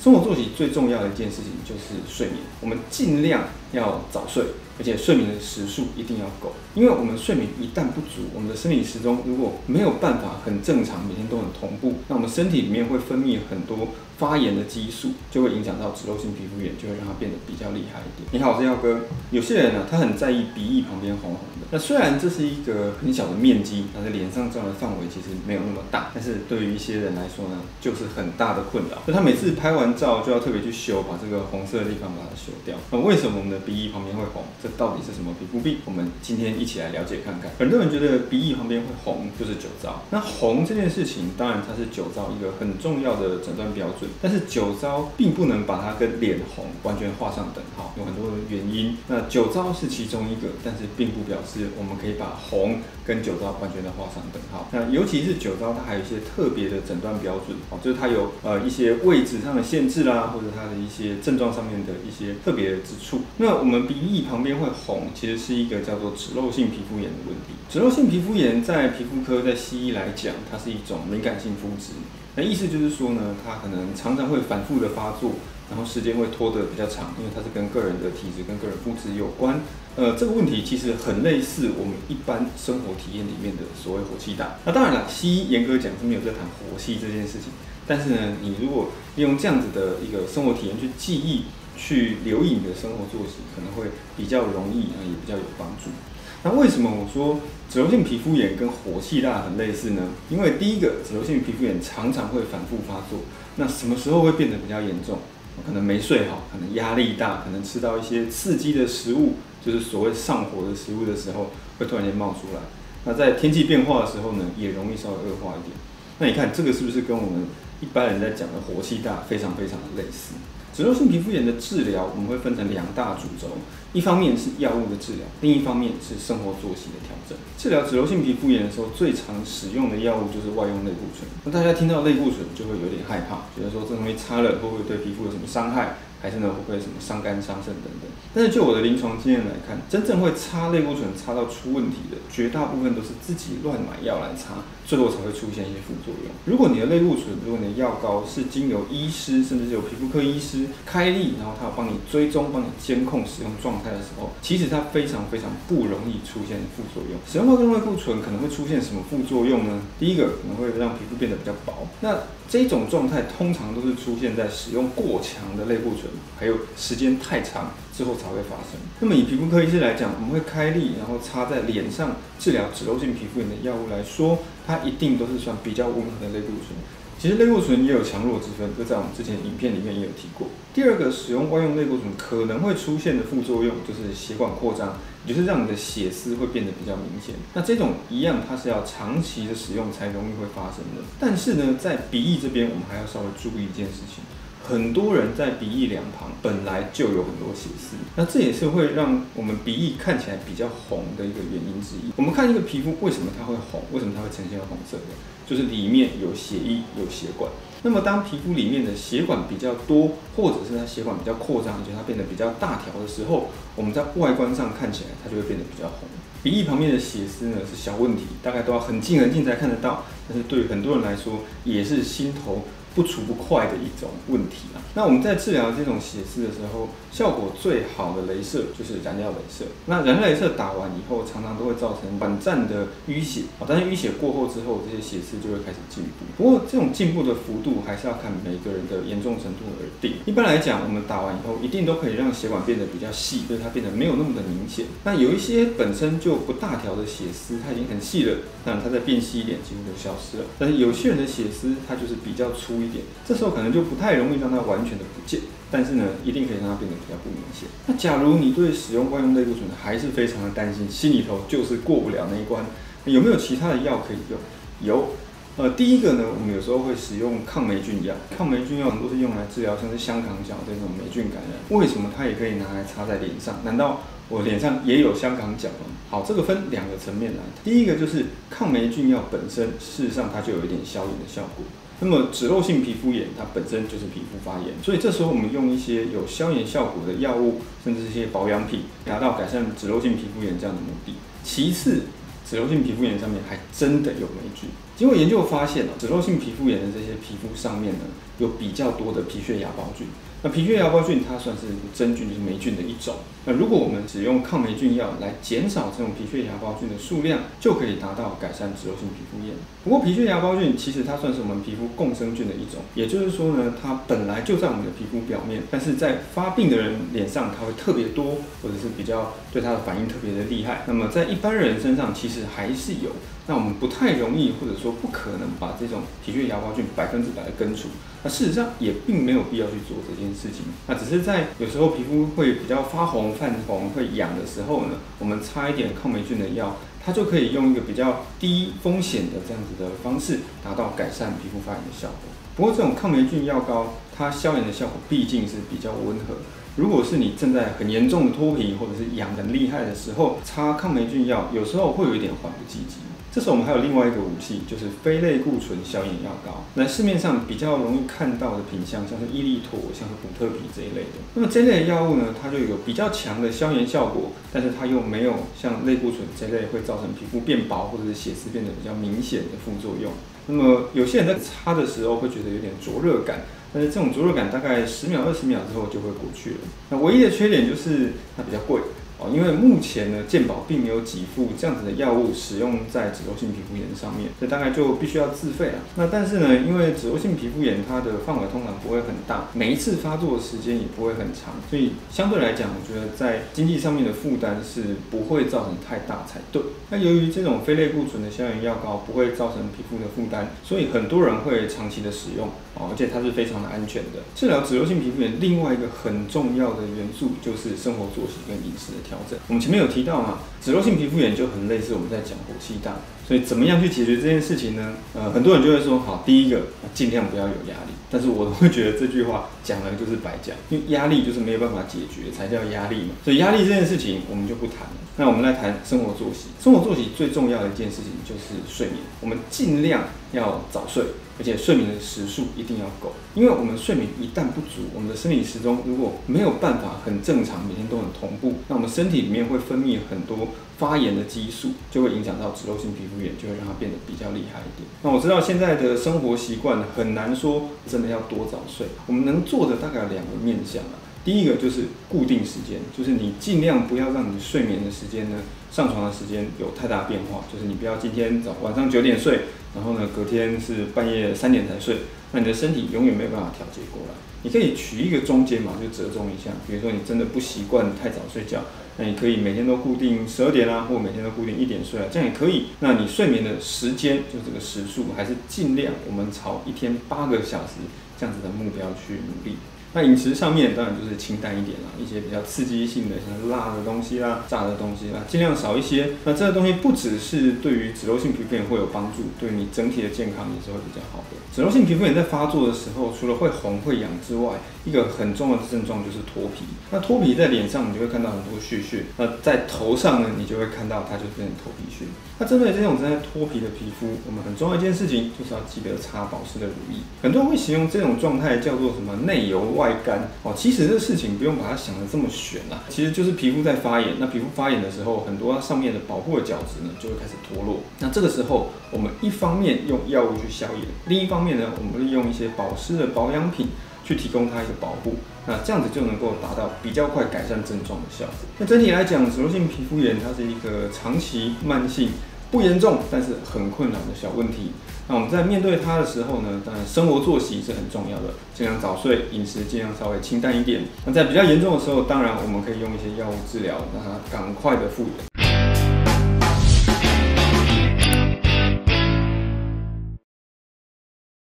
生活作息最重要的一件事情就是睡眠，我们尽量要早睡，而且睡眠的时数一定要够，因为我们睡眠一旦不足，我们的生理时钟如果没有办法很正常，每天都很同步，那我们身体里面会分泌很多发炎的激素，就会影响到脂漏性皮肤炎，就会让它变得比较厉害一点。你好，我是耀哥。有些人呢，他很在意鼻翼旁边红红的，那虽然这是一个很小的面积，但是脸上照的范围其实没有那么大，但是对于一些人来说呢，就是很大的困扰。所以他每次拍完照就要特别去修，把这个红色的地方把它修掉。那为什么我们的鼻翼旁边会红？这到底是什么皮肤病？我们今天一起来了解看看。很多人觉得鼻翼旁边会红就是酒糟，那红这件事情，当然它是酒糟一个很重要的诊断标准，但是酒糟并不能把它跟脸红完全画上等号，有很多的原因。那酒糟是其中一个，但是并不表示我们可以把红跟酒糟完全的画上等号。那尤其是酒糟，它还有一些特别的诊断标准，就是它有一些位置上的限制啦，或者它的一些症状上面的一些特别之处。那我们鼻翼旁边会红，其实是一个叫做脂漏性皮肤炎的问题。脂漏性皮肤炎在皮肤科，在西医来讲，它是一种敏感性肤质。那意思就是说呢，它可能常常会反复的发作，然后时间会拖得比较长，因为它是跟个人的体质、跟个人肤质有关。这个问题其实很类似我们一般生活体验里面的所谓火气大。那当然了，西医严格讲是没有在谈火气这件事情，但是呢，你如果利用这样子的一个生活体验去记忆、去留意你的生活作息，可能会比较容易，也比较有帮助。那为什么我说脂漏性皮肤炎跟火气大很类似呢？因为第一个，脂漏性皮肤炎常常会反复发作。那什么时候会变得比较严重？可能没睡好，可能压力大，可能吃到一些刺激的食物，就是所谓上火的食物的时候，会突然间冒出来。那在天气变化的时候呢，也容易稍微恶化一点。那你看这个是不是跟我们一般人在讲的火气大非常非常的类似？脂漏性皮肤炎的治疗，我们会分成两大主轴，一方面是药物的治疗，另一方面是生活作息的调整。治疗脂漏性皮肤炎的时候，最常使用的药物就是外用类固醇。那大家听到类固醇就会有点害怕，觉得说这东西擦了会不会对皮肤有什么伤害？还是呢会不会什么伤肝伤肾等等？但是就我的临床经验来看，真正会擦类固醇擦到出问题的，绝大部分都是自己乱买药来擦，最后才会出现一些副作用。如果你的类固醇，如果你的药膏是经由医师，甚至是有皮肤科医师开立，然后他有帮你追踪、帮你监控使用状态的时候，其实它非常非常不容易出现副作用。使用外用类固醇可能会出现什么副作用呢？第一个可能会让皮肤变得比较薄，那这种状态通常都是出现在使用过强的类固醇，还有时间太长之后才会发生。那么以皮肤科医师来讲，我们会开立，然后擦在脸上治疗脂漏性皮肤炎的药物来说，它一定都是算比较温和的类固醇。其实类固醇也有强弱之分，这在我们之前影片里面也有提过。第二个，使用外用类固醇可能会出现的副作用就是血管扩张，也就是让你的血丝会变得比较明显。那这种一样，它是要长期的使用才容易会发生的。但是呢，在鼻翼这边，我们还要稍微注意一件事情。很多人在鼻翼两旁本来就有很多血丝，那这也是会让我们鼻翼看起来比较红的一个原因之一。我们看一个皮肤为什么它会红，为什么它会呈现红色的，就是里面有血液、有血管。那么当皮肤里面的血管比较多，或者是它血管比较扩张，而且它变得比较大条的时候，我们在外观上看起来它就会变得比较红。鼻翼旁边的血丝呢是小问题，大概都要很近很近才看得到，但是对于很多人来说也是心头不除不快的一种问题啊。那我们在治疗这种血丝的时候，效果最好的雷射就是燃料雷射。那燃料雷射打完以后，常常都会造成短暂的淤血，但是淤血过后之后，这些血丝就会开始进步。不过这种进步的幅度还是要看每个人的严重程度而定。一般来讲，我们打完以后，一定都可以让血管变得比较细，就是它变得没有那么的明显。那有一些本身就不大条的血丝，它已经很细了，那它再变细一点，几乎就消失了。但是有些人的血丝，它就是比较粗一点，这时候可能就不太容易让它完全的不见，但是呢，一定可以让它变得比较不明显。那假如你对使用外用类固醇还是非常的担心，心里头就是过不了那一关，有没有其他的药可以用？有。第一个呢，我们有时候会使用抗霉菌药。抗霉菌药都是用来治疗像是香港脚这种霉菌感染。为什么它也可以拿来擦在脸上？难道我脸上也有香港脚吗？好，这个分两个层面来。第一个就是抗霉菌药本身，事实上它就有一点消炎的效果。那么脂漏性皮肤炎它本身就是皮肤发炎，所以这时候我们用一些有消炎效果的药物，甚至是一些保养品，达到改善脂漏性皮肤炎这样的目的。其次，脂漏性皮肤炎上面还真的有霉菌。经过研究发现，脂漏性皮肤炎的这些皮肤上面呢， 有比较多的皮屑芽孢菌。那皮屑芽孢菌它算是真菌，就是霉菌的一种。那如果我们使用抗霉菌药来减少这种皮屑芽孢菌的数量，就可以达到改善脂漏性皮肤炎。不过皮屑芽孢菌其实它算是我们皮肤共生菌的一种，也就是说呢，它本来就在我们的皮肤表面，但是在发病的人脸上它会特别多，或者是比较对它的反应特别的厉害。那么在一般人身上其实还是有，那我们不太容易或者说不可能把这种皮屑芽孢菌100%的根除。那事实上也并没有必要去做这件事情，那只是在有时候皮肤会比较发红、泛红、会痒的时候呢，我们擦一点抗霉菌的药，它就可以用一个比较低风险的这样子的方式，达到改善皮肤发炎的效果。不过这种抗霉菌药膏，它消炎的效果毕竟是比较温和。如果是你正在很严重的脱皮或者是痒得很厉害的时候，擦抗霉菌药有时候会有一点缓不济急。这时候我们还有另外一个武器，就是非类固醇消炎药膏。那市面上比较容易看到的品项，像是伊利妥、像是古特皮这一类的。那么这类的药物呢，它就有比较强的消炎效果，但是它又没有像类固醇这类会造成皮肤变薄或者是血丝变得比较明显的副作用。那么有些人在擦的时候会觉得有点灼热感，但是这种灼热感大概10秒、20秒之后就会过去了。那唯一的缺点就是它比较贵。因为目前呢，健保并没有给付这样子的药物使用在脂漏性皮肤炎上面，所以大概就必须要自费了。那但是呢，因为脂漏性皮肤炎它的范围通常不会很大，每一次发作的时间也不会很长，所以相对来讲，我觉得在经济上面的负担是不会造成太大才对。那由于这种非类固醇的消炎药膏不会造成皮肤的负担，所以很多人会长期的使用，而且它是非常的安全的。治疗脂漏性皮肤炎另外一个很重要的元素就是生活作息跟饮食的调整。我们前面有提到嘛，脂漏性皮肤炎就很类似我们在讲火气大，所以怎么样去解决这件事情呢？很多人就会说，好，第一个尽量不要有压力，但是我会觉得这句话讲了就是白讲，因为压力就是没有办法解决才叫压力嘛，所以压力这件事情我们就不谈了。那我们来谈生活作息。生活作息最重要的一件事情就是睡眠，我们尽量要早睡，而且睡眠的时数一定要够，因为我们睡眠一旦不足，我们的生理时钟如果没有办法很正常，每天都很同步，那我们身体里面会分泌很多发炎的激素，就会影响到脂漏性皮肤炎，就会让它变得比较厉害一点。那我知道现在的生活习惯很难说真的要多早睡，我们能做的大概有2个面向啊。第一个就是固定时间，就是你尽量不要让你睡眠的时间呢，上床的时间有太大变化，就是你不要今天晚上9点睡，然后呢隔天是半夜3点才睡，那你的身体永远没有办法调节过来。你可以取一个中间嘛，就折中一下。比如说你真的不习惯太早睡觉，那你可以每天都固定12点啊，或每天都固定1点睡啊，这样也可以。那你睡眠的时间，就这个时数，还是尽量我们朝一天8个小时这样子的目标去努力。那饮食上面当然就是清淡一点啦，一些比较刺激性的，像是辣的东西啦、炸的东西啦，尽量少一些。那这个东西不只是对于脂漏性皮肤炎会有帮助，对你整体的健康也是会比较好的。脂漏性皮肤炎在发作的时候，除了会红会痒之外，一个很重要的症状就是脱皮。那脱皮在脸上你就会看到很多屑屑，那在头上呢，你就会看到它就变成头皮屑。那针对这种正在脱皮的皮肤，我们很重要一件事情就是要记得擦保湿的乳液。很多人会形容这种状态叫做什么内油外干哦，其实这事情不用把它想得这么玄啦，其实就是皮肤在发炎。那皮肤发炎的时候，很多上面的保护的角质呢就会开始脱落。那这个时候，我们一方面用药物去消炎，另一方面呢，我们利用一些保湿的保养品去提供它一个保护。那这样子就能够达到比较快改善症状的效果。那整体来讲，脂漏性皮肤炎它是一个长期慢性、不严重但是很困扰的小问题。那我们在面对它的时候呢，当然生活作息是很重要的，尽量早睡，饮食尽量稍微清淡一点。那在比较严重的时候，当然我们可以用一些药物治疗，让它赶快的复原。